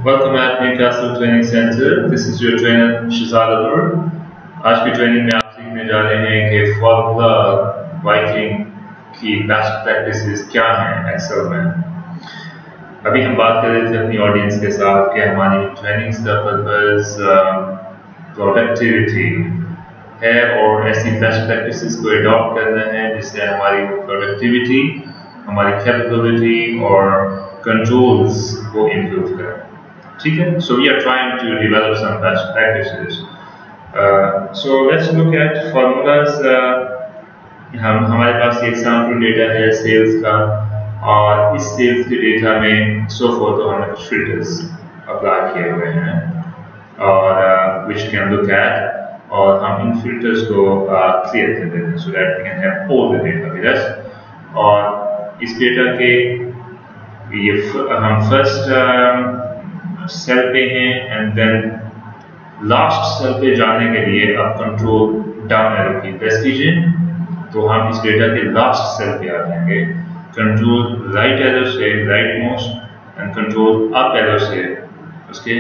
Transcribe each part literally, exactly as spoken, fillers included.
Welcome at Newcastle Training Center. This is your trainer Shahzad. आज की training में आप सीखने जा रहे हैं कि फॉर्मूला राइटिंग की बेस्ट प्रैक्टिसेस क्या हैं एक्सेल में। अभी हम बात कर रहे थे अपनी ऑडियंस के साथ कि हमारी ट्रेनिंग्स का पर्पस प्रोडक्टिविटी है और ऐसी बेस्ट प्रैक्टिसेस को अडॉप्ट करना है जिससे हमारी प्रोडक्टिविटी, हमारी कैपेबिलिटी और कंट्रोल्स को इम्प्रूव करें। ठीक है, so we are trying to develop some best practices. Uh, so let's look at formulas. Uh, हम हमारे पास एक सैम्पल डेटा है सेल्स का और इस सेल्स के डेटा में सो फॉर तो हमने कुछ फिल्टर्स अप्लाई किए हुए हैं और which can look at और हम इन फिल्टर्स को क्लियर कर देते हैं so that we can have all the data with us। और इस डेटा के ये हम फर्स्ट सेल पे हैं एंड देन लास्ट सेल पे जाने के लिए आप control down arrow key press कीजिए तो हम इस डेटा के लास्ट सेल पे आ जाएंगे। कंट्रोल राइट एरो से right most end control up arrow से उसके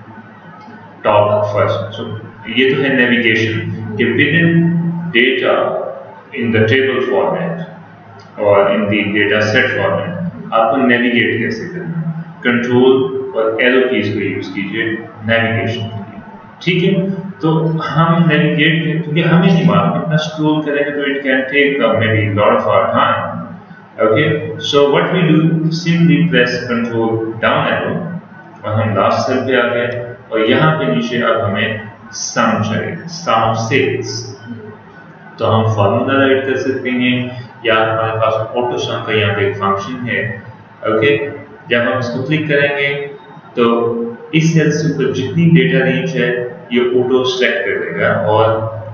टॉप फर्स्ट। सो ये तो है नेविगेशन कि within data in the table format और in the data set format आपको नेविगेट कैसे करना है। कंट्रोल और एरो कीज को यूज कीजिए नेविगेशन के लिए। ठीक है, तो हम नेविगेट क्योंकि हमें नहीं मालूम इतना स्क्रॉल करेंगे तो it can take may be lot of our time. Okay, so what we do simply press control down arrow और हम लास्ट सेल पे आ गए और यहाँ पे नीचे अब हमें सम चाहिए, सम ऑफ सेल्स। तो हम फार्मूला राइट कर सकते हैं या हमारे पास ऑटो सम का यहाँ पे एक फंक्शन है। ओके, जब हम इसको क्लिक करेंगे तो इस सेल से ऊपर जितनी डेटा रेंज है ये ऑटो सेलेक्ट कर देगा और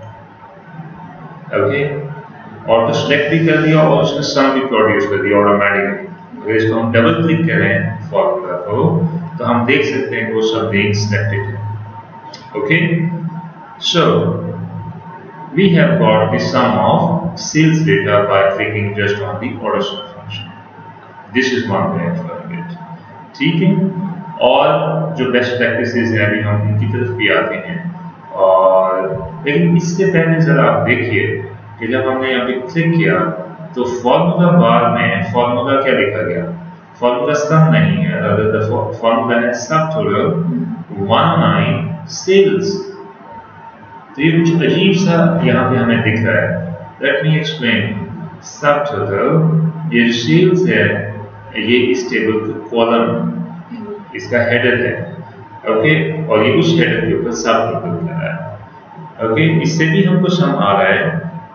ओके ऑटो सेलेक्ट भी कर दिया और उसका सम भी प्रोड्यूस कर दिया ऑटोमेटिकली। अगर इसको हम डबल क्लिक करें फॉर्मूला को तो हम देख सकते हैं कि वो सब रेंज सिलेक्टेड है। Okay, so we have got the sum of sales data by clicking just on the auto sum function. This is one way of doing it. ठीक है, और जो बेस्ट प्रैक्टिसेस हैं अभी हम उनकी तरफ भी आते हैं और लेकिन इससे पहले जरा आप देखिए कि जब हमने यहाँ पे क्लिक किया तो फॉर्मूला बार में फॉर्मूला क्या लिखा गया। फॉर्मूला सम नहीं है, फॉर्मूला है सब टोटल वन नाइन सेल्स। तो ये कुछ अजीब सा यहाँ पे हमें दिख रहा है। Let me explain. सब टोटल ये सेल्स है, ये इस टेबल का कॉलम इसका हेडर है। ओके, और ये उस हेडर के ऊपर सब टोटल कर रहा है। ओके, इससे भी हमको सम आ रहा है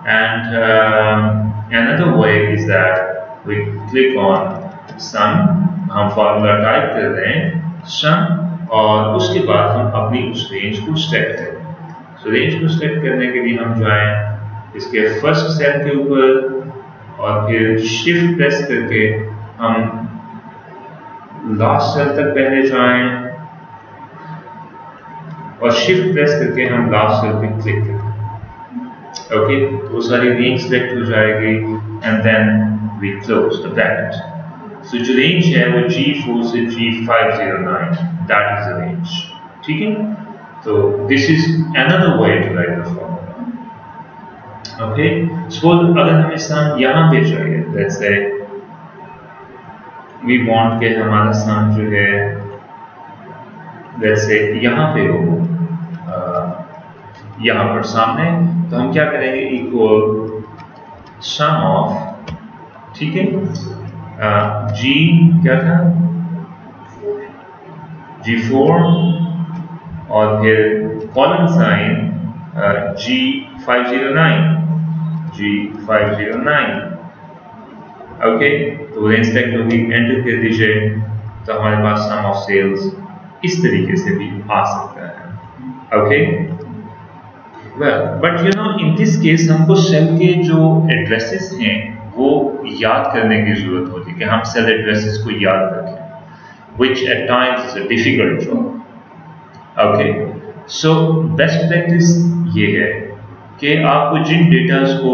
and another way is that we click on sum, हम फार्मूला टाइप कर रहे हैं सम और उसके बाद हम अपनी उस रेंज को सेलेक्ट करें। सो रेंज को सेलेक्ट करने के लिए हम जाएं इसके फर्स्ट सेल के ऊपर और फिर शिफ्ट प्रेस करके हम लास्ट सेल तक पहले जाएं और शिफ्ट प्रेस करके हम लास्ट सेल पे क्लिक करें। ओके, तो वो सारी रेंज सेलेक्ट हो जाएगी and then we close the bracket. So जो रेंज है वो जी फोर से G five zero nine, that is the range. ठीक है, तो this is another way to write the formula. Okay, suppose अगर हमें सम यहाँ पे चाहिए, लेट्स से वी वांट के हमारा सम जो है लेट्स से यहाँ पे हो यहाँ पर सामने, तो हम क्या करेंगे इक्वल सम ऑफ, ठीक है, जी क्या था जी फोर और फिर colon sign G five zero nine G five zero nine. Okay, तो रेंज सेलेक्ट होगी, एंटर कर दीजिए तो हमारे पास सम ऑफ सेल्स इस तरीके से भी आ सकता है। Okay, well but you know in this case हमको सेल के जो एड्रेसेस हैं वो याद करने की जरूरत होती है कि हम सेल एड्रेसेस को याद रखें, which at times is a difficult job. Okay, so best practice ये है कि आपको जिन डेटास को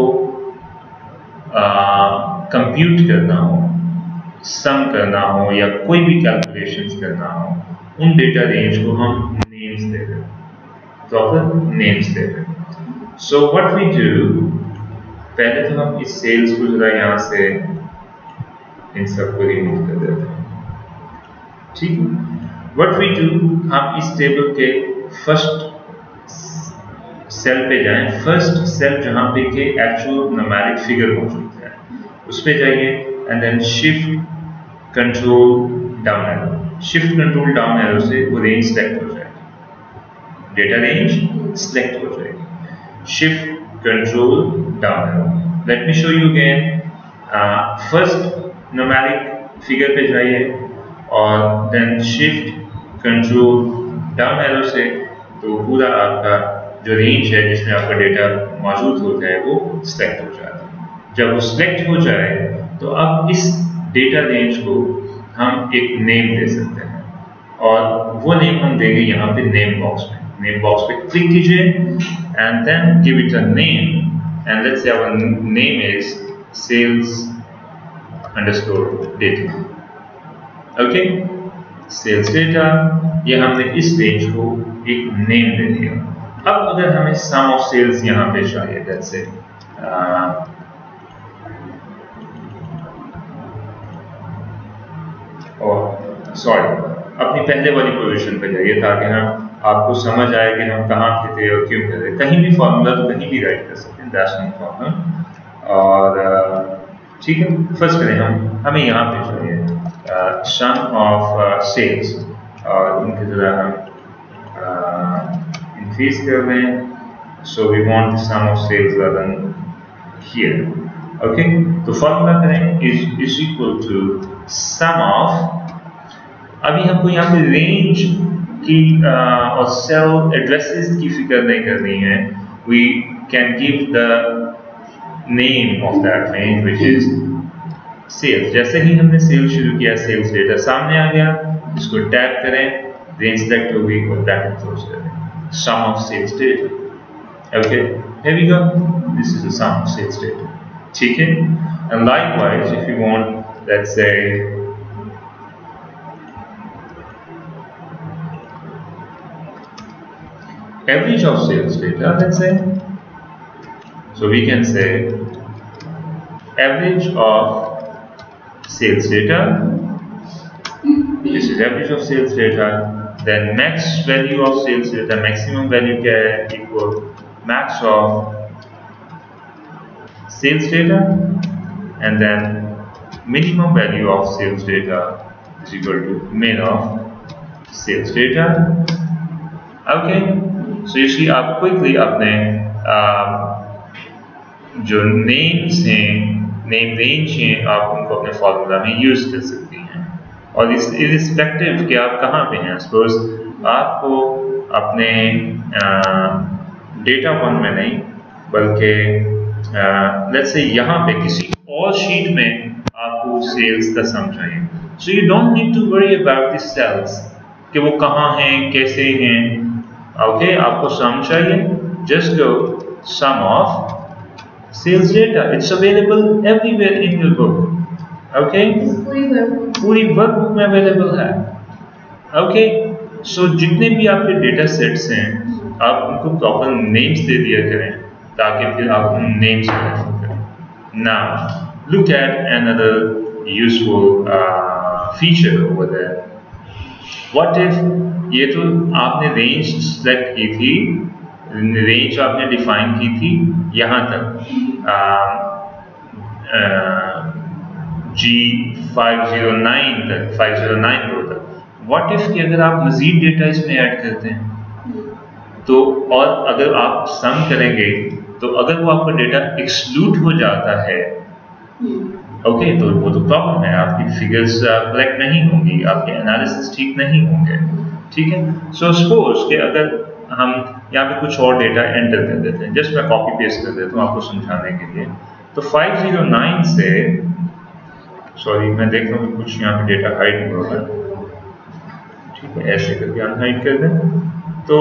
कंप्यूट करना हो, सम करना हो या कोई भी कैलकुलेशंस करना हो, उन डेटा रेंज को हम नेम्स दे रहे हैं, प्रॉपर नेम्स दे रहे हैं। सो व्हाट वी डू, पहले तो हम इस सेल्स को जरा यहाँ से इन सबको रिमूव कर देते हैं, ठीक है। व्हाट वी डू, हम इस टेबल के फर्स्ट सेल पे जाएं, फर्स्ट सेल जहाँ पे के एक्चुअल न्यूमेरिक फिगर मौजूद है उस पे जाइए and then shift control down arrow, shift control down arrow से वो रेंज सेलेक्ट हो जाएगी, डेटा रेंज सेलेक्ट हो जाएगी, shift control down arrow. Let me show you again, first numeric figure पे जाइए और then shift control down arrow से तो पूरा आपका जो रेंज है जिसमें आपका डेटा मौजूद होता है वो सिलेक्ट हो जाता है। जब वो सिलेक्ट हो जाए तो अब इस डेटा रेंज को हम एक नेम दे सकते हैं और वो नेम हम देंगे यहाँ पे नेम बॉक्स में। नेम बॉक्स पे क्लिक कीजिए and then give it a name and let's say our name is sales underscore data, okay, sales data, ये हमने इस रेंज को एक नेम दे दिया। अब अगर हमें सम ऑफ सेल्स यहाँ पे चाहिए, लेट्स से और सॉरी अपनी पहले वाली पोजीशन पे जाइए ताकि हम आपको समझ आए कि हम कहाँ पे थे और क्यों थे। कहीं भी फॉर्मूला तो कहीं भी राइट कर सकते हैं, दैट्स नो प्रॉब्लम। और ठीक है, फर्स्ट करें हम हमें यहाँ पे चाहिए सम ऑफ सेल्स और उनकी तरह हम इंक्रीज कर दें, so we want sum of sales rather than here, okay. तो फॉर्मूला करें is is equal to sum of, अभी हमको यहाँ पे रेंज की uh, और सेल एड्रेसेस की फिक्र नहीं करनी है, we can give the name of that range which is sales. जैसे ही हमने सेल्स शुरू किया सेल्स डेटा सामने आ गया, इसको टैप करें, रेंज सेलेक्ट हो गई और ब्रैकेट क्लोज करें, sum of sales data, okay, here we go, this is the sum of sales data, ठीक है। And likewise if you want, let's say average of sales data, let's say, so we can say average of sales data, this is average of sales data, then max value of sales data, maximum value क्या है, equal max of sales data, and then minimum value of sales data is equal to min of sales data, okay। so you see आप quickly अपने जो names हैं, name range हैं, आप उनको अपने फॉर्मूला में यूज कर सकती हैं और इस इरिस्पेक्टिव कि आप कहाँ पे हैं। सपोज आपको अपने डेटा वन में नहीं बल्कि लेट्स से यहाँ पे किसी और शीट में आपको सेल्स का सम चाहिए, so you don't need to worry about this sales कि वो कहाँ हैं कैसे हैं, ओके okay, आपको सम चाहिए, just go sum of sales data, it's available everywhere in your book, okay, पूरी वर्कबुक में अवेलेबल है, ओके। सो जितने भी आपके डेटा सेट्स हैं आप उनको प्रॉपर नेम्स दे दिया करें ताकि फिर आप उन नेम्स को रेफर करें। Now look at another useful feature over there, what if ये तो आपने रेंज सेलेक्ट की थी, रेंज आपने डिफाइन की थी यहाँ तक जी फाइव ज़ीरो नाइन तक, फाइव ज़ीरो नाइन रो तक। व्हाट इफ कि अगर आप मजीद डेटा इसमें ऐड करते हैं तो, और अगर आप सम करेंगे तो अगर वो आपका डेटा एक्सक्लूड हो जाता है, ओके okay, तो वो तो प्रॉब्लम है, आपकी फिगर्स करेक्ट नहीं होंगी, आपके एनालिसिस ठीक नहीं होंगे, ठीक है। सो सपोज कि अगर हम यहाँ पे कुछ और डेटा एंटर कर देते हैं, जस्ट मैं कॉपी पेस्ट कर देता हूँ आपको समझाने के लिए, तो फाइव ज़ीरो नाइन से, सॉरी मैं देख रहा हूँ कुछ यहाँ पे डेटा हाइड हुआ है, ठीक है, ऐसे करके अनहाइड कर दें। तो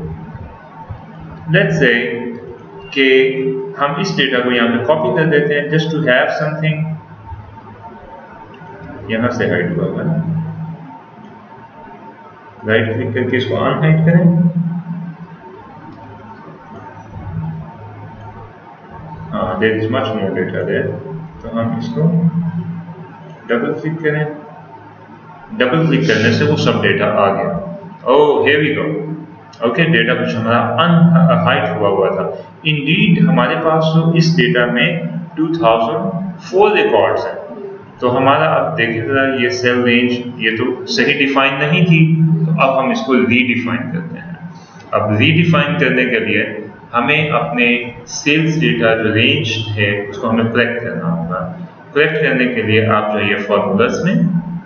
लेट्स से कि हम इस डेटा को यहाँ पे कॉपी कर देते हैं जस्ट टू हैव समथिंग, यहाँ से हाइड हुआ है, राइट क्लिक करके इसको अनहाइड करें। हाँ, there is much more data there, तो हम इसको डबल क्लिक करें। डबल क्लिक करने से वो सब डेटा आ गया। Oh here we go. Okay, data कुछ हमारा अनहाइड हुआ हुआ था। इंडीड हमारे पास तो इस डेटा में टू थाउज़ेंड फोर रिकॉर्ड्स हैं। तो हमारा अब देखिए जरा, ये सेल रेंज ये तो सही डिफाइन नहीं थी, तो अब हम इसको रीडिफाइन करते हैं। अब रीडिफाइन करने के लिए हमें अपने सेल्स डेटा जो रेंज है उसको हमें करेक्ट करना होगा। करेक्ट करने के लिए आप जाइए फॉर्मूलाज में,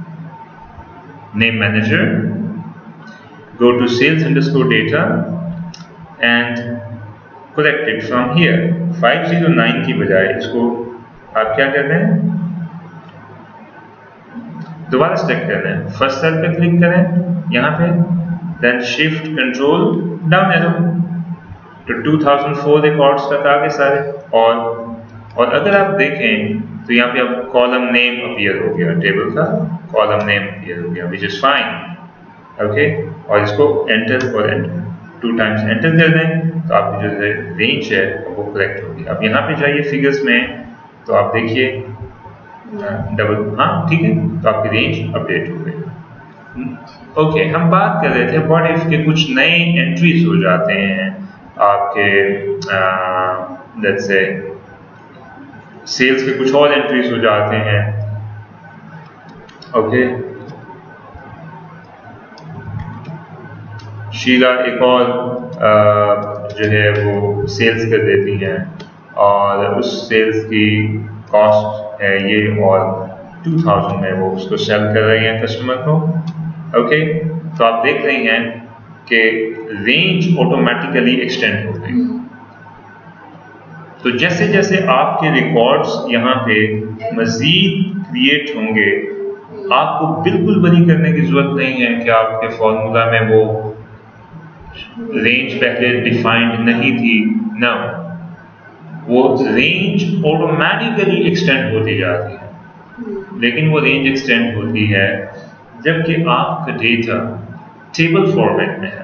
name manager, go to sales underscore data and correct it from here। Five zero nine की बजाय इसको आप क्या कर रहे हैं, दोबारा सेलेक्ट कर रहे हैं। फर्स्ट सेल पे क्लिक करें यहाँ पे, then shift control down arrow, तो टू थाउज़ेंड फोर रिकॉर्ड्स तक आ गए सारे। और और अगर आप देखें तो यहाँ पे अब कॉलम नेम अपीयर हो गया, टेबल का कॉलम नेम अपीयर हो गया, विच इज फाइन। ओके, और इसको एंटर और एंटर टू टाइम्स एंटर कर दें तो आपकी जो रेंज है वो करेक्ट होगी। अब यहाँ पे जाइए फिगर्स में, तो आप देखिए डबल, हाँ ठीक है, तो आपकी रेंज अपडेट हो गई। ओके, हम बात कर रहे थे व्हाट इफ के कुछ नए एंट्रीज हो जाते हैं आपके, लेट्स से सेल्स के कुछ और एंट्रीज हो जाते हैं। ओके, शीला एक और आ, जो है वो सेल्स कर देती हैं और उस सेल्स की कॉस्ट है ये, और टू थाउज़ेंड में वो उसको सेल कर रही हैं कस्टमर को। ओके, तो आप देख रही हैं कि रेंज ऑटोमेटिकली एक्सटेंड हो गई। तो जैसे जैसे आपके रिकॉर्ड्स यहाँ पे मजीद क्रिएट होंगे, आपको बिल्कुल वरी करने की जरूरत नहीं है कि आपके फॉर्मूला में वो रेंज पहले डिफाइंड नहीं थी। ना, वो रेंज ऑटोमेटिकली एक्सटेंड होती जाती है। लेकिन वो रेंज एक्सटेंड होती है जबकि आपका डेटा टेबल फॉर्मेट में है।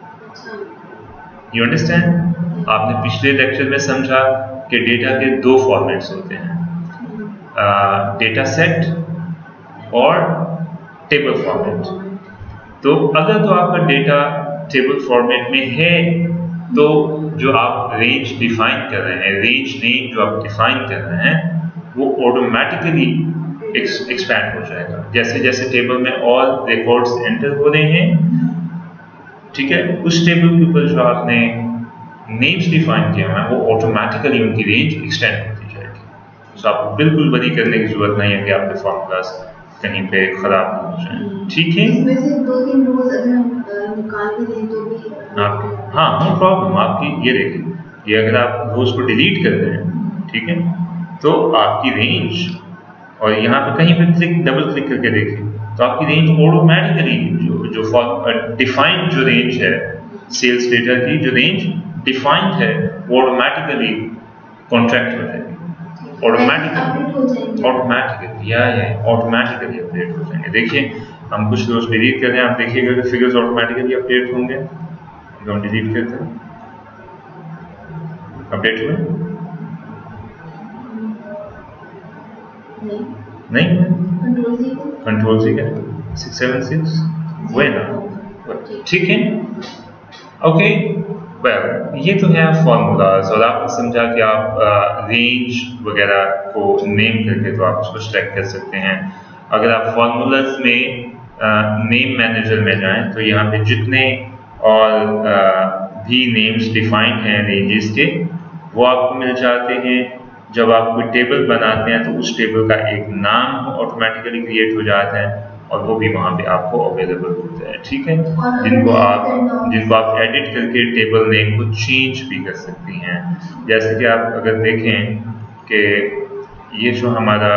You understand? आपने पिछले लेक्चर में समझा कि डेटा के दो फॉर्मेट्स होते हैं, डेटा सेट और टेबल फॉर्मेट। तो अगर तो आपका डेटा टेबल फॉर्मेट में है तो जो आप रेंज डिफाइन कर रहे हैं, रेंज नेम जो आप डिफाइन कर रहे हैं, वो ऑटोमेटिकली एक्सपैंड हो जाएगा। जैसे जैसे टेबल में ऑल रिकॉर्ड्स एंटर हो रहे हैं, ठीक है, उस टेबल के ऊपर जो आपने नेम्स डिफाइन किया है वो ऑटोमेटिकली उनकी रेंज एक्सटेंड होती जाएगी। तो आपको बिल्कुल वरी करने की जरूरत नहीं है कि आपके फॉर्मूलाज कहीं पे खराब हो जाए। ठीक है, दो तीन रोज अगर हम निकाल भी दें तो भी आप, हाँ नो प्रॉब्लम। आपकी ये देखिए, ये अगर आप रोज को डिलीट कर दें, ठीक है, तो आपकी रेंज, और यहाँ पे कहीं पे क्लिक डबल क्लिक करके देखिए तो आपकी रेंज ऑटोमेटिकली जो जो डिफाइंड जो रेंज है सेल्स डेटा की, जो रेंज डिफाइंड है वो ऑटोमेटिकली कॉन्ट्रैक्ट हो जाएगी। ऑटोमेटिकली ऑटोमेटिकली या या ऑटोमेटिकली अपडेट हो जाएंगे। देखिए हम कुछ रोज डिलीट कर रहे हैं, आप देखिएगा कि फिगर्स ऑटोमेटिकली अपडेट होंगे। हम डिलीट करते हैं, अपडेट हुए नहीं, कंट्रोल सी क्या सिक्स सेवन सिक्स हुए ना, ठीक है। ओके, वेल ये तो है फॉर्मूलाज, और आपने समझा कि आप रेंज वगैरह को नेम करके तो आप उसको सेलेक्ट कर सकते हैं। अगर आप फॉर्मूलाज में नेम मैनेजर में जाएं तो यहाँ पे जितने और आ, भी नेम्स डिफाइंड हैं रेंजेस के वो आपको मिल जाते हैं। जब आप कोई टेबल बनाते हैं तो उस टेबल का एक नाम ऑटोमेटिकली क्रिएट हो जाता है और वो भी वहाँ पे आपको अवेलेबल होता है, ठीक है, जिनको आप जिनको आप एडिट करके टेबल नेम को चेंज भी कर सकती हैं। जैसे कि आप अगर देखें कि ये जो हमारा,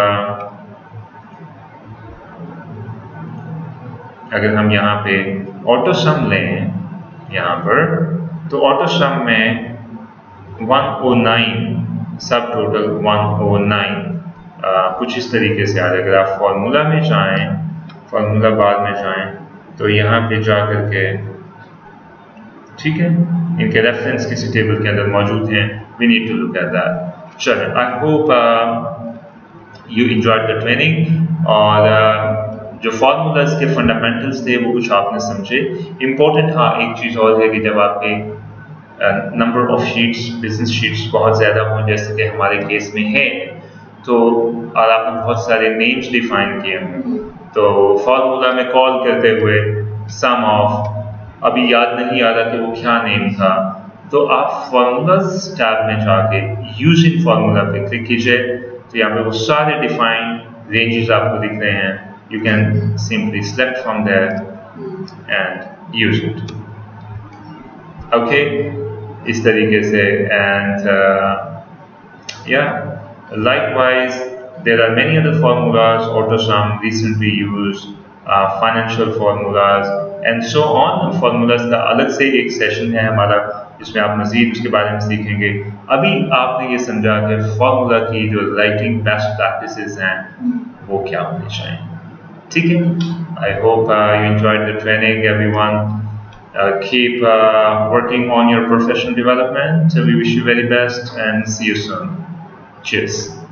अगर हम यहाँ पे ऑटो सम लें यहाँ पर, तो ऑटो सम में one O nine sub total one O nine कुछ इस तरीके से आ जाए। अगर आप फॉर्मूला में जाएं, फॉर्मूला बार में जाएं तो यहाँ पे जा करके ठीक है, इनके रेफरेंस किसी टेबल के अंदर मौजूद हैं, we need to look at that. चलो, I hope you enjoyed the training, और uh, जो फार्मूलाज के फंडामेंटल्स थे वो कुछ आपने समझे। इम्पोर्टेंट हाँ एक चीज़ और है कि जब आपके number of sheets, business sheets बहुत ज़्यादा हों जैसे कि हमारे केस में है, तो और आपने बहुत सारे नेम्स डिफाइन किए हैं, तो फार्मूला में कॉल करते हुए सम ऑफ, अभी याद नहीं आ रहा कि वो क्या नेम था, तो आप फार्मूलाज टैब में जाके यूज इन फार्मूला पे क्लिक कीजिए, तो यहाँ पे वो सारे डिफाइंड रेंजेस आपको दिख रहे हैं। You can simply select from there and use it. Okay, इस तरीके से, एंड या likewise there are many other formulas, AutoSum recently used, uh, financial formulas and so on। formulas का अलग से एक सेशन है हमारा जिसमें आप मजीद उसके बारे में सीखेंगे। अभी आपने ये समझा कि फॉर्मूला की जो राइटिंग बेस्ट प्रैक्टिसेस हैं वो क्या होनी चाहिए। ठीक है, I hope you enjoyed the training everyone. Uh, keep uh, working on your professional development. So we wish you very best and see you soon. Cheers.